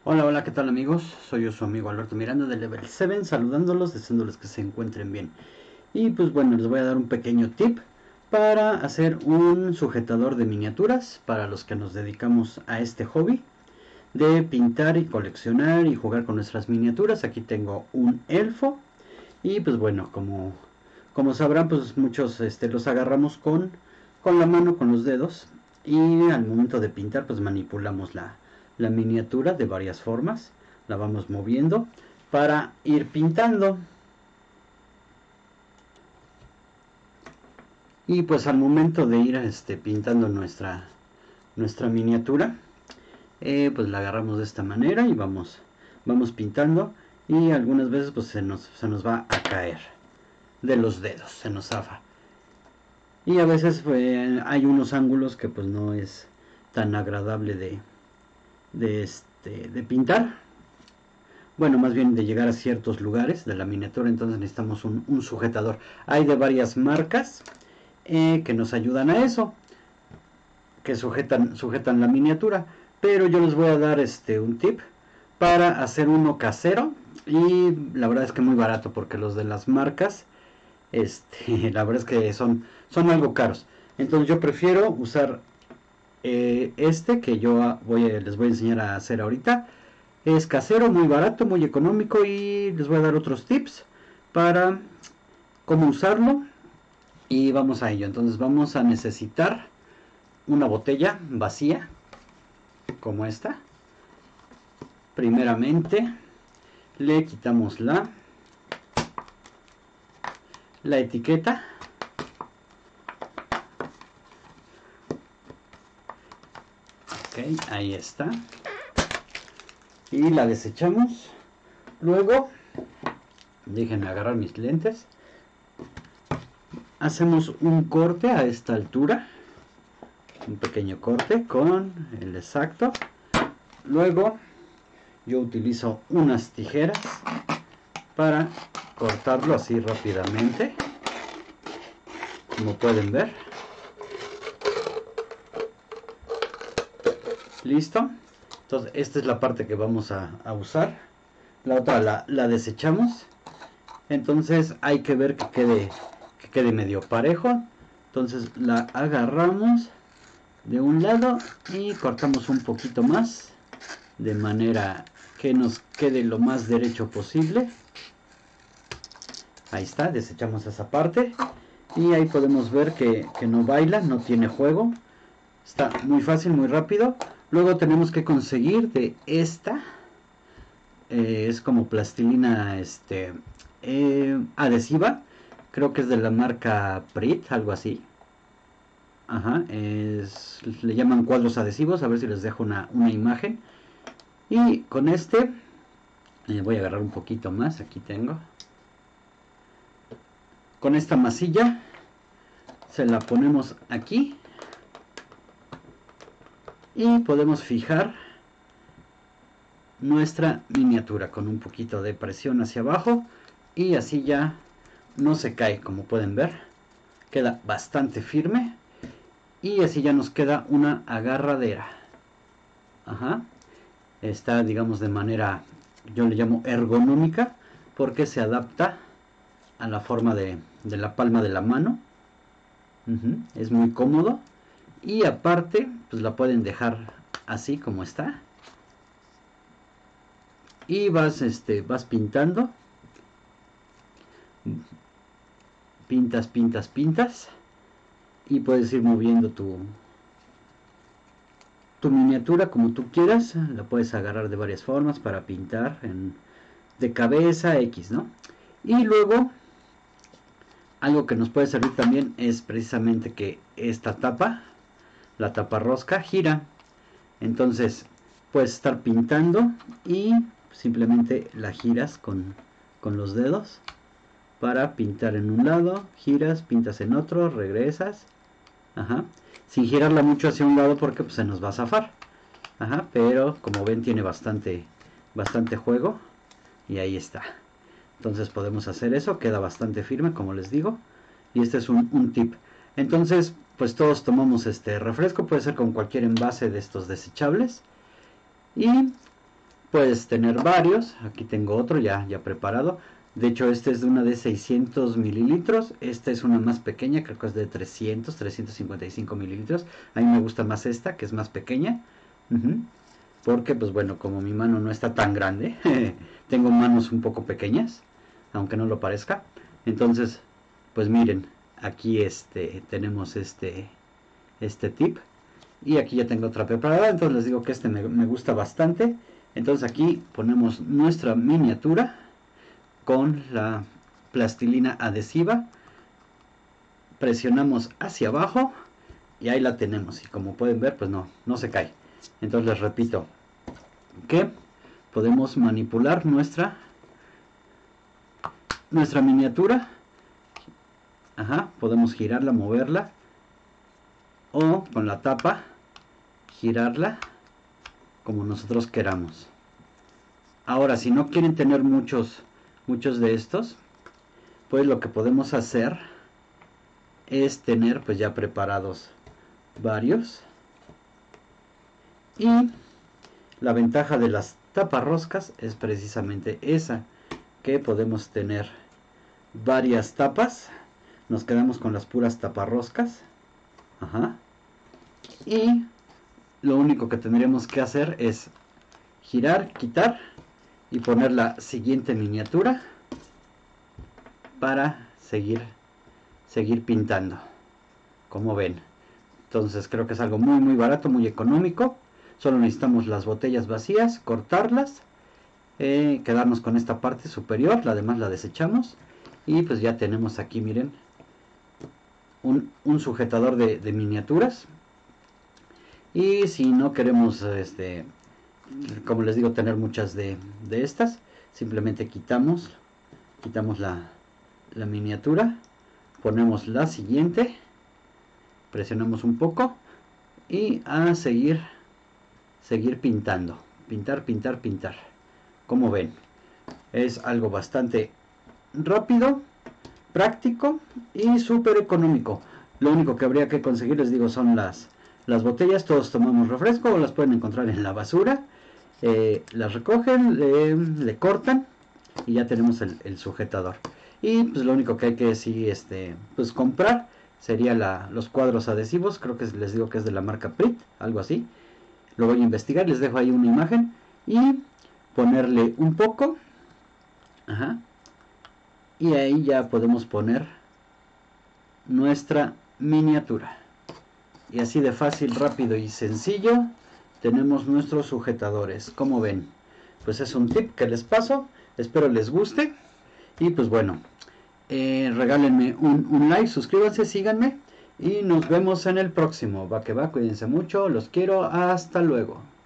Hola, hola, ¿qué tal amigos? Soy yo su amigo Alberto Miranda de Level 7, saludándolos, deseándoles que se encuentren bien. Y pues bueno, les voy a dar un pequeño tip para hacer un sujetador de miniaturas para los que nos dedicamos a este hobby de pintar y coleccionar y jugar con nuestras miniaturas. Aquí tengo un elfo y pues bueno, como sabrán, pues muchos los agarramos con la mano, con los dedos, y al momento de pintar pues manipulamos la miniatura de varias formas, la vamos moviendo para ir pintando. Y pues al momento de ir pintando nuestra miniatura, pues la agarramos de esta manera y vamos pintando, y algunas veces pues se nos va a caer de los dedos, se nos zafa. Y a veces hay unos ángulos que pues no es tan agradable de pintar. Bueno, más bien de llegar a ciertos lugares de la miniatura, entonces necesitamos un sujetador. Hay de varias marcas que nos ayudan a eso, que sujetan la miniatura. Pero yo les voy a dar un tip para hacer uno casero, y la verdad es que muy barato, porque los de las marcas la verdad es que son algo caros. Entonces yo prefiero usar que yo les voy a enseñar a hacer ahorita. Es casero, muy barato, muy económico, y les voy a dar otros tips para cómo usarlo. Y vamos a ello. Entonces vamos a necesitar una botella vacía como esta. Primeramente le quitamos la etiqueta. Ok, ahí está. Y la desechamos. Luego, déjenme agarrar mis lentes. Hacemos un corte a esta altura, un pequeño corte con el exacto. Luego yo utilizo unas tijeras para cortarlo así rápidamente, como pueden ver. Listo. Entonces esta es la parte que vamos a usar. La otra la desechamos. Entonces hay que ver que quede medio parejo. Entonces la agarramos de un lado y cortamos un poquito más, de manera que nos quede lo más derecho posible. Ahí está, desechamos esa parte. Y ahí podemos ver que no baila, no tiene juego. Está muy fácil, muy rápido. Luego tenemos que conseguir de esta. Es como plastilina adhesiva. Creo que es de la marca Prit, algo así. Ajá, le llaman cuadros adhesivos. A ver si les dejo una imagen. Y con voy a agarrar un poquito más. Aquí tengo. Con esta masilla se la ponemos aquí y podemos fijar nuestra miniatura con un poquito de presión hacia abajo, y así ya no se cae, como pueden ver. Queda bastante firme y así ya nos queda una agarradera. Ajá. Está, digamos, de manera, yo le llamo ergonómica, porque se adapta a la forma de la palma de la mano. Es muy cómodo, y aparte pues la pueden dejar así como está, y vas pintando, pintas, y puedes ir moviendo tu miniatura como tú quieras. La puedes agarrar de varias formas para pintar de cabeza X, ¿no? Y luego algo que nos puede servir también es precisamente que esta tapa, la tapa rosca, gira. Entonces puedes estar pintando y simplemente la giras con los dedos para pintar en un lado, giras, pintas en otro, regresas. Ajá. Sin girarla mucho hacia un lado, porque pues, se nos va a zafar. Ajá. Pero como ven, tiene bastante juego. Y ahí está. Entonces podemos hacer eso. Queda bastante firme, como les digo. Y este es un tip. Entonces pues todos tomamos este refresco. Puede ser con cualquier envase de estos desechables. Y Puedes tener varios. Aquí tengo otro ya preparado. De hecho, este es de una de 600 mililitros. Esta es una más pequeña, creo que es de 355 mililitros. A mí me gusta más esta, que es más pequeña. Porque, pues bueno, como mi mano no está tan grande, tengo manos un poco pequeñas, aunque no lo parezca. Entonces, pues miren, aquí tenemos este tip. Y aquí ya tengo otra preparada, entonces les digo que este me gusta bastante. Entonces aquí ponemos nuestra miniatura con la plastilina adhesiva, presionamos hacia abajo y ahí la tenemos. Y como pueden ver, pues no se cae. Entonces les repito que podemos manipular nuestra miniatura. Podemos girarla, moverla, o con la tapa girarla como nosotros queramos. Ahora, si no quieren tener muchos de estos, pues lo que podemos hacer es tener pues ya preparados varios. Y la ventaja de las taparroscas es precisamente esa, que podemos tener varias tapas. Nos quedamos con las puras taparroscas. Y lo único que tendríamos que hacer es girar, quitar y poner la siguiente miniatura para seguir pintando, como ven. Entonces creo que es algo muy barato, muy económico. Solo necesitamos las botellas vacías, cortarlas, quedarnos con esta parte superior, la demás la desechamos y pues ya tenemos aquí, miren, un sujetador de miniaturas. Y si no queremos, como les digo, tener muchas de estas, simplemente quitamos la miniatura, ponemos la siguiente, presionamos un poco y a seguir pintando, pintar. Como ven, es algo bastante rápido, práctico y súper económico. Lo único que habría que conseguir, les digo, son las botellas. Todos tomamos refresco o las pueden encontrar en la basura. Las recogen, le cortan y ya tenemos el sujetador. Y pues lo único que hay que pues comprar sería los cuadros adhesivos. Creo que les digo que es de la marca Prit, algo así. Lo voy a investigar, les dejo ahí una imagen y ponerle un poco. Y ahí ya podemos poner nuestra miniatura. Y así de fácil, rápido y sencillo tenemos nuestros sujetadores. Como ven, pues es un tip que les paso. Espero les guste. Y pues bueno, regálenme un like, suscríbanse, síganme. Y nos vemos en el próximo. Va que va, cuídense mucho, los quiero, hasta luego.